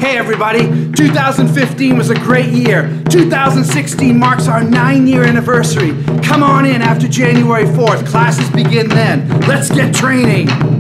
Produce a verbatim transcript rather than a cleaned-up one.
Hey everybody, two thousand fifteen was a great year. two thousand sixteen marks our nine-year anniversary. Come on in after January fourth. Classes begin then. Let's get training.